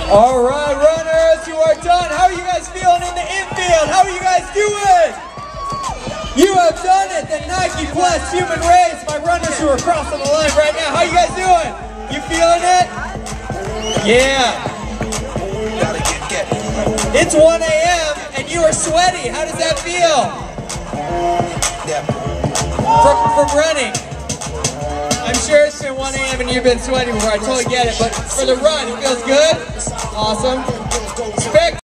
All right, runners, you are done. How are you guys feeling in the infield? How are you guys doing? You have done it. The Nike Plus Human Race. My runners who are crossing the line right now. How you guys doing? You feeling it? Yeah. It's 1 a.m. and you are sweaty. How does that feel? From running. I'm sure it's been 1 a.m. and you've been sweaty before. I totally get it. But for the run, it feels good. Awesome.